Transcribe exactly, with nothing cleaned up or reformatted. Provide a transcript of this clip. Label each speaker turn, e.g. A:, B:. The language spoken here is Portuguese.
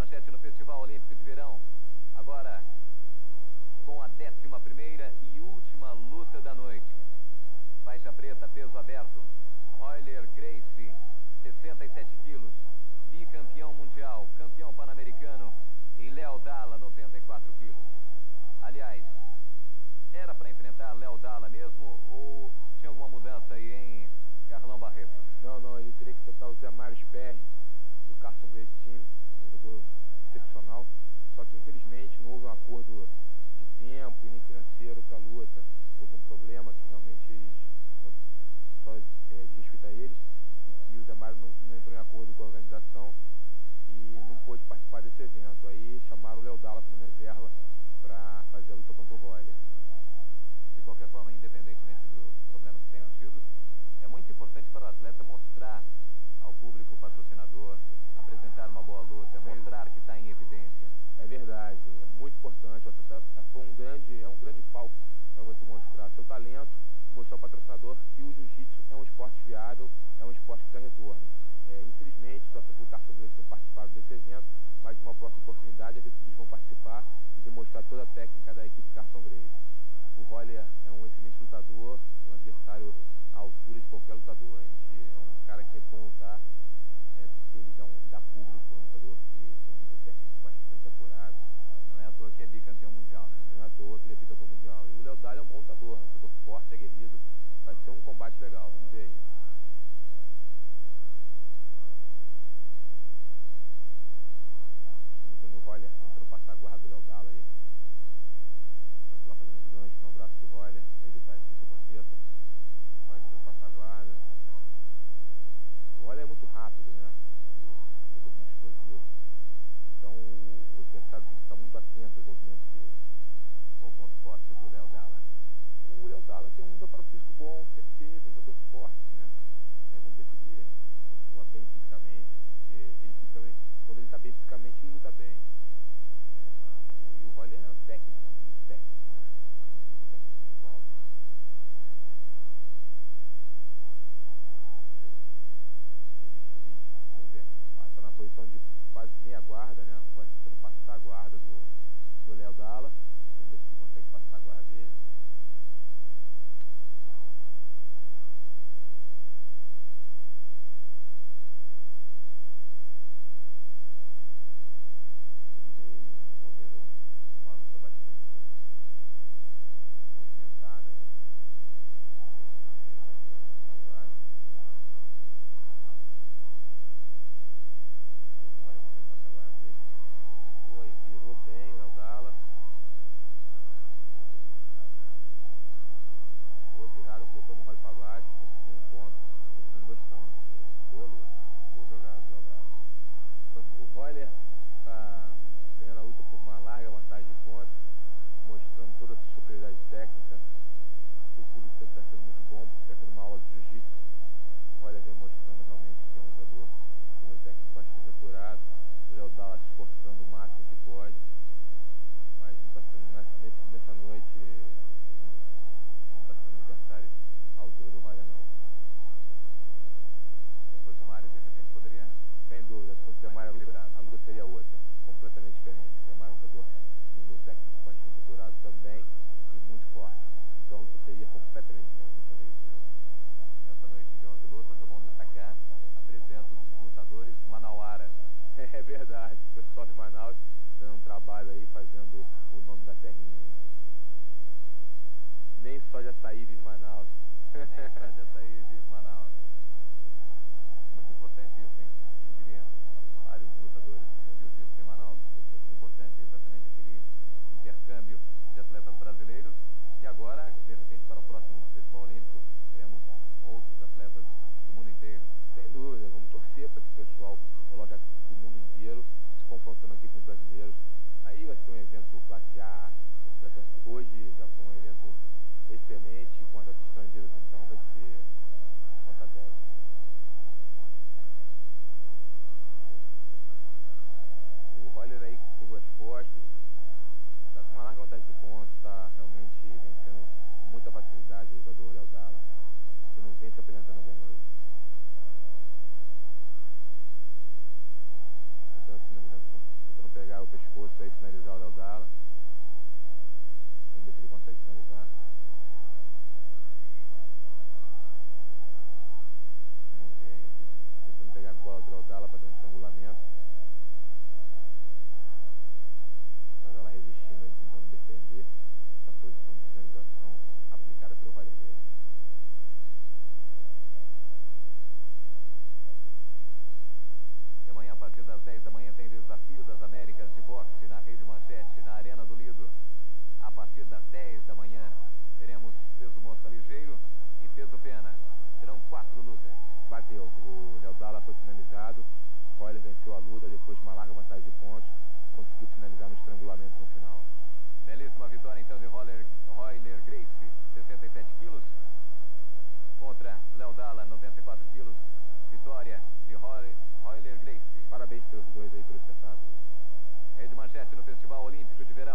A: manchete no Festival Olímpico de Verão. Agora, com a décima primeira e última luta da noite. Faixa preta, peso aberto. Royler Gracie, sessenta e sete quilos. Bicampeão mundial, campeão pan-americano. E Dalla, noventa e quatro quilos. Aliás, era para enfrentar Dalla mesmo ou tinha alguma mudança aí em Carlão Barreto?
B: Não, não, ele teria que enfrentar o Zé Mário Sperry, do Carson Gracie Team, um jogador excepcional. Só que infelizmente não houve um acordo de tempo e nem financeiro para a luta. Houve um problema que realmente só, só é, diz respeito a eles, e que o Zé Mário não, não entrou em acordo com a organização e não pôde participar desse evento. Aí chamaram o Dalla como reserva para fazer a luta contra o Royler.
A: De qualquer forma, independentemente do problema que tenham tido, é muito importante para o atleta mostrar ao público patrocinador, apresentar uma boa luta, mostrar que está em evidência.
B: É verdade, é muito importante. O atleta foi um grande, é um grande palco para você mostrar seu talento, mostrar ao patrocinador que o jiu-jitsu é um esporte viável, é um esporte que dá retorno. É, infelizmente, os atletas do Carson Gracie não participaram desse evento, mas numa próxima oportunidade eles vão participar e demonstrar toda a técnica da equipe Carson Gracie. O Royler é um excelente lutador, um adversário à altura de qualquer lutador. A gente é um cara que é bom lutar, é, porque ele dá, um, dá público, é um lutador que tem um nível técnico bastante apurado.
A: Não é à toa que é bicampeão mundial, né?
B: Não é à toa que ele é bicampeão mundial. E o Dalla é um bom lutador, um lutador forte, aguerrido. Vai ser um combate legal, vamos ver aí. Estamos vendo o Royler tentando passar a guarda do Dalla aí. Lá fazendo os ganchos no braço do Royler, para evitar esse corneta. Vai tentando passar a guarda. O Royler é muito rápido, né? Ele é muito explosivo. Então o adversário tem que estar muito atento aos movimentos dele.
A: Qual o ponto forte do Dalla?
B: O Dalla tem um preparo físico bom, sempre teve, um jogador forte, né? É, vamos ver se ele continua bem fisicamente, porque ele fisicamente, quando ele está bem fisicamente, ele luta bem. E o Royler é um técnico, muito técnico, né? Muito técnico, muito alto. Eles, eles, vamos ver, está na posição de quase meia guarda, né? Vai tentando passar a guarda do, do Dalla. Vamos ver se ele consegue passar a guarda dele. Ele vem envolvendo uma luta bastante movimentada, né? Vai tentando passar a guarda. O Royler consegue passar a guarda dele. Passou aí, virou bem o Dalla. Boa virada, colocando o Royler para baixo, conseguiu um ponto, conseguiu dois pontos. Boa luta, boa jogada do Dalla. O Royler está ganhando a luta por uma larga vantagem de pontos, mostrando toda a sua superioridade técnica. O público sempre está sendo muito bom, porque está tendo uma aula de jiu-jitsu. O Royler vem mostrando realmente que é um lutador com um técnico bastante apurado. O Dalla se esforçando o máximo que pode, mas não tá sendo, nessa, nessa noite não está sendo adversário à altura do Royler, não.
A: Se fosse o Mário, de repente poderia...
B: Sem dúvida, se fosse o Mário, a luta, a luta seria outra, completamente diferente. O Mário é um lutador com um nível técnico bastante apurado também e muito forte. Então a luta seria completamente diferente.
A: Essa noite de onze lutas, é bom destacar a presença dos lutadores manauaras.
B: É verdade, o pessoal de Manaus dando um trabalho aí, fazendo o nome da terrinha aí. Nem só de açaí vive Manaus.
A: Nem só de açaí vive Manaus. Muito importante isso, hein? Eu diria, vários lutadores de jiu-jitsu em Manaus. Importante exatamente aquele intercâmbio de atletas brasileiros. E agora, de repente, para o próximo Festival Olímpico, teremos outros atletas do mundo inteiro.
B: Sem dúvida, vamos torcer para que o pessoal coloque do mundo inteiro se confrontando aqui com os brasileiros. Aí vai ser um evento classe A. Hoje já foi um evento excelente, com atletas estrangeiros, então vai ser nota dez. O Royler aí pegou as costas, está com uma larga vantagem de pontos, está realmente vencendo com muita facilidade o lutador Dalla, que não vem se apresentando bem hoje. Tentando finalização, tentando pescoço aí, finalizar o Léo Dalla. Vamos ver se ele consegue finalizar. Vamos ver aí. Tentando pegar a bola do Léo Dalla para dar um estrangulamento. Léo Dalla resistindo aí, tentando defender essa posição de finalização aplicada pelo Royler Gracie.
A: E amanhã, a partir das dez da manhã, tem Desafio das Américas de boxe na Rede Manchete, na Arena do Lido. A partir das dez da manhã, teremos peso mosca ligeiro e peso pena. Serão quatro lutas.
B: Bateu, o Léo Dalla foi finalizado, o Royler venceu a luta depois de uma larga vantagem de pontos, conseguiu finalizar no estrangulamento no final.
A: Belíssima vitória então de Royler, Royler Gracie, sessenta e sete quilos, contra Léo Dalla, noventa e quatro quilos. Vitória de Royler, Royler Gracie.
B: Parabéns pelos dois aí pelo espetáculo.
A: Rede Manchete no Festival Olímpico de Verão.